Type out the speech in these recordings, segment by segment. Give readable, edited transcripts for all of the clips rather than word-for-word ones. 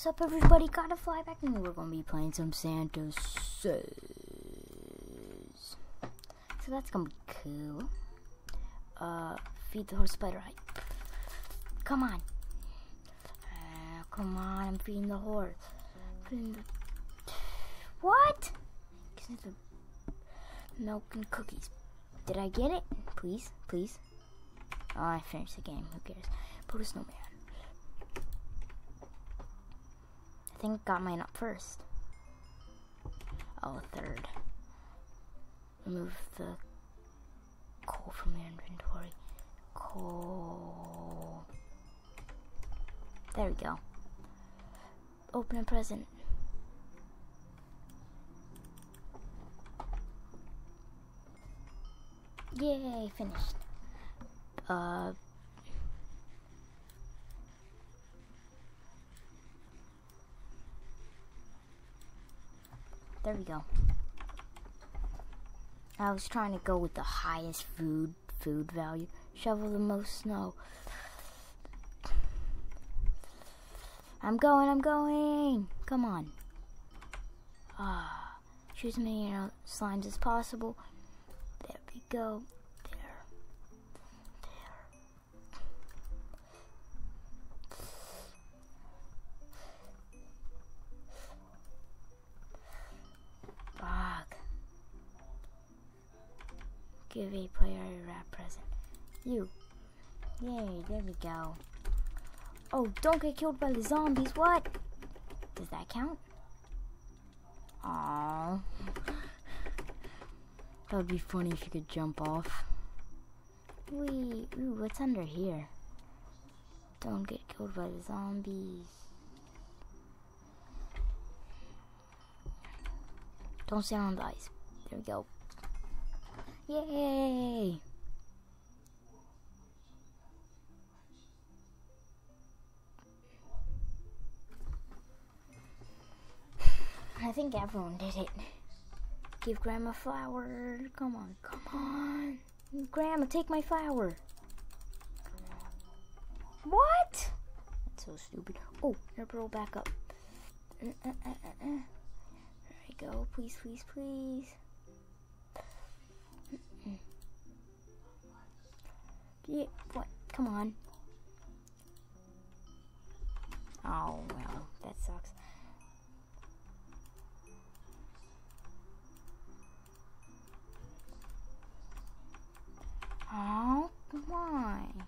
What's up, everybody? Gotta fly back, and we're gonna be playing some Santa Says. So that's gonna be cool. Feed the horse spider right. Come on. Come on, I'm feeding the horse. Feeding the... What? The milk and cookies. Did I get it? Please, please. Oh, I finished the game. Who cares? Put a snowman. I think I got mine up first. Oh, third. Remove the coal from your inventory. Coal. There we go. Open a present. Yay, finished. There we go. I was trying to go with the highest food value. Shovel the most snow. I'm going. Come on. Choose as many slimes as possible. There we go. There. Fuck. Give a player a wrap present. You. Yay, there we go. Oh, don't get killed by the zombies. What? Does that count? Aww. That would be funny if you could jump off. Wee. Ooh, what's under here? Don't get killed by the zombies. Don't stand on the ice. There we go. Yay! I think everyone did it. Give Grandma flower. Come on. Grandma, take my flower. What? That's so stupid. Oh, roll back up. There we go. Please. Yeah, what? Come on. Oh, well, that sucks. Oh, come on.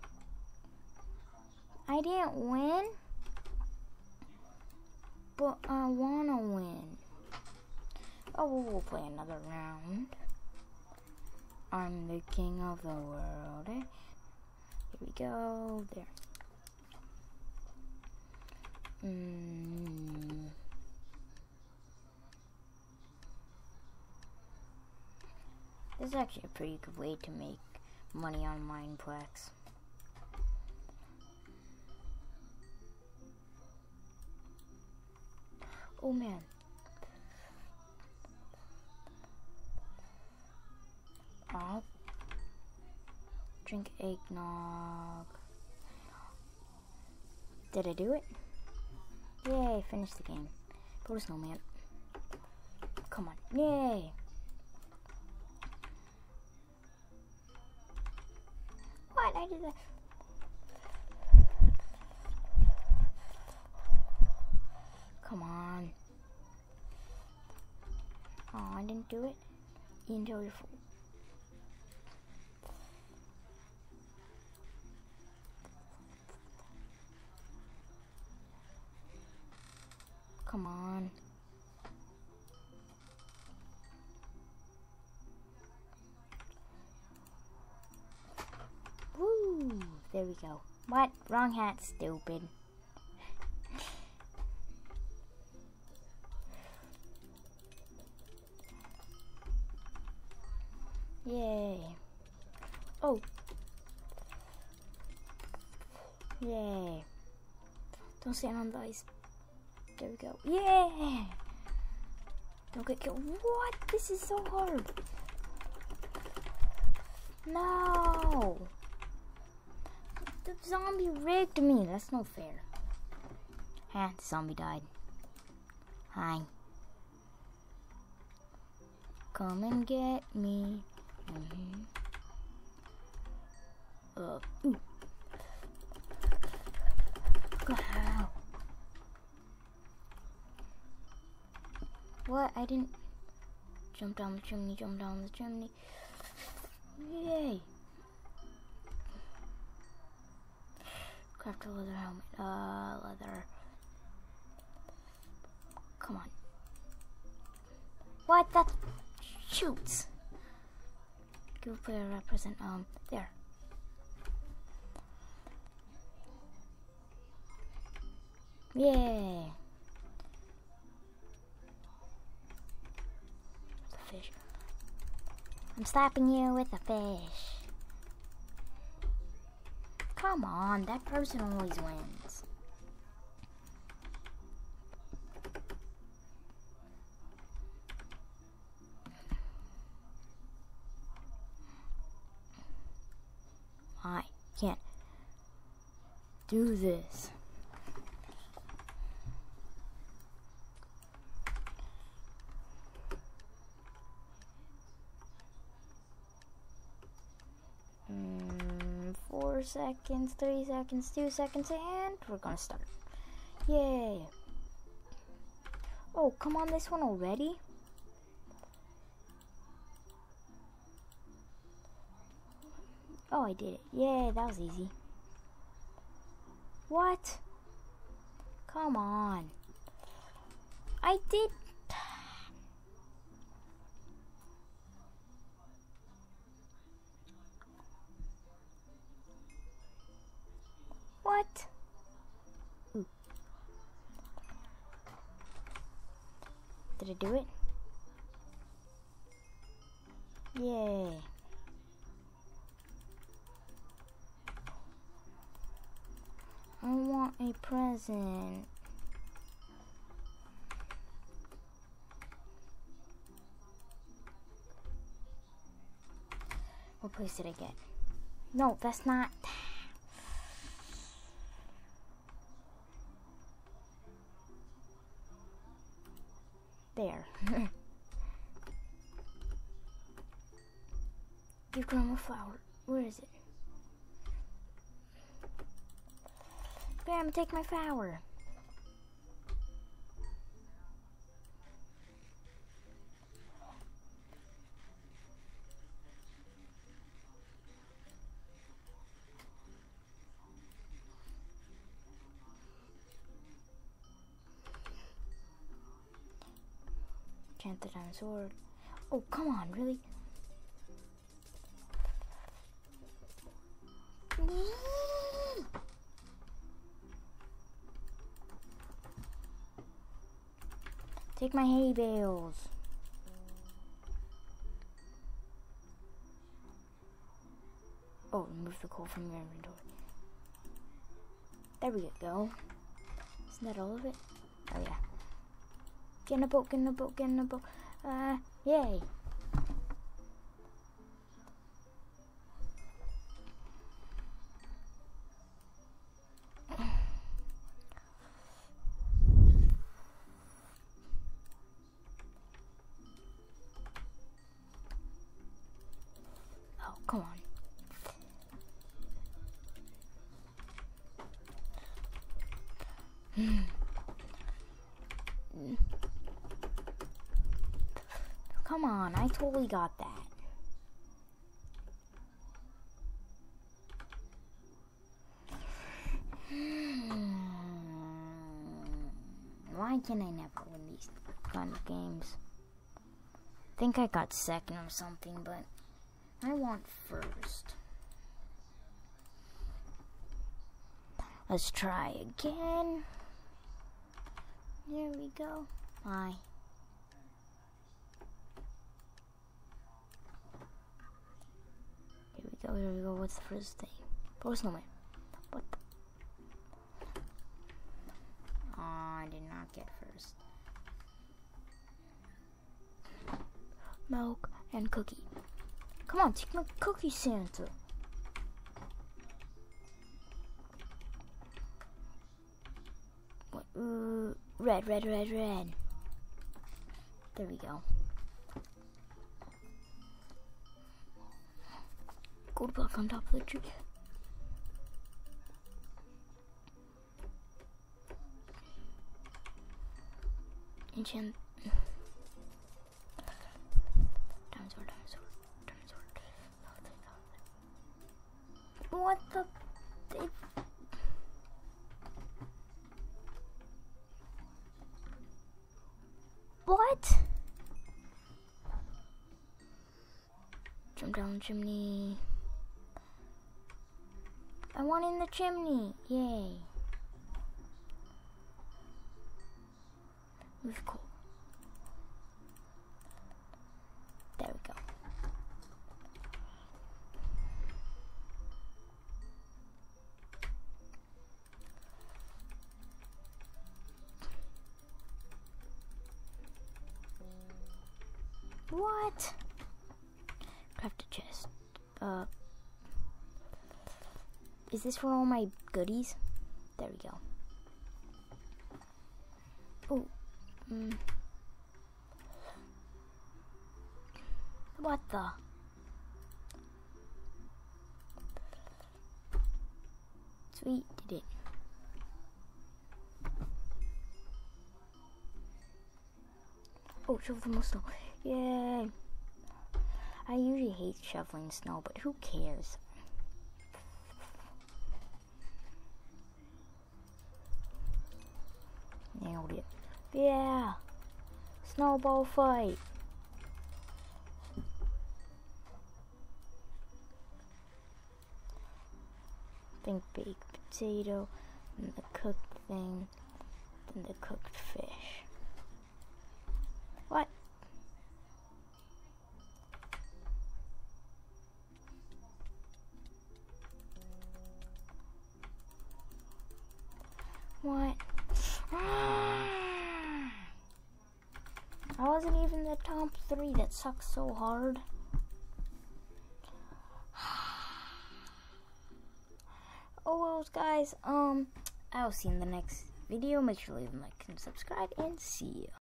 I didn't win, but I wanna win. Oh, we'll play another round. I'm the king of the world. Here we go. There. This is actually a pretty good way to make money on Mineplex. Oh man. I'll drink eggnog. Did I do it? Yay, finished the game. Put a snowman. Come on. Yay. What? I did that. Come on. Oh, I didn't do it. Enjoy your food. Come on. Woo! There we go. What? Wrong hat, stupid. Yay. Oh. Yay. Don't stand on the ice. There we go. Yeah! Don't get killed. What? This is so hard. No! The zombie rigged me. That's no fair. Ha, the zombie died. Hi. Come and get me. Ooh. Wow. What? I didn't jump down the chimney, jump down the chimney. Yay. Craft a leather helmet. Leather. Come on. What? That shoots. Give player represent, there. Yay. The fish. I'm slapping you with a fish. Come on, that person always wins. I can't do this. Four seconds, 3 seconds, 2 seconds, and we're gonna start. Yay. Oh, come on, this one already? Oh, I did it. Yay, that was easy. What? Come on. I did. What? Ooh. Did I do it? Yay. I want a present. What place did I get? No, that's not. There. Give Grandma a flower. Where is it? Grandma, take my flower. Enchanted diamond sword. Oh, come on, really? Take my hay bales. Oh, remove the coal from your inventory. There we go. Isn't that all of it? Oh yeah. Get in a boat, get in a boat, get in a boat. Yay. Oh, come on. Come on, I totally got that. Why can I never win these kind of games? I think I got second or something, but I want first. Let's try again. There we go. Bye. Here we go. What's the first thing? Post snowman. What the? Oh, I did not get first. Milk and cookie. Come on, take my cookie, Santa. What? Red. There we go. Gold block on top of the tree. Enchant. Diamond sword. What the? What? Jump down the chimney. I want in the chimney. Yay. Move cool. There we go. What? Craft a chest. Is this for all my goodies? There we go. Oh. What the? Sweet, did it. Oh, shovel the most snow. Yay! I usually hate shoveling snow, but who cares? Nailed it. Yeah! Snowball fight! Think baked potato, then the cooked thing, then the cooked fish. What? What? I wasn't even the top 3. That sucks so hard. Oh well, guys, I'll see you in the next video. Make sure to leave a like and subscribe, and see you.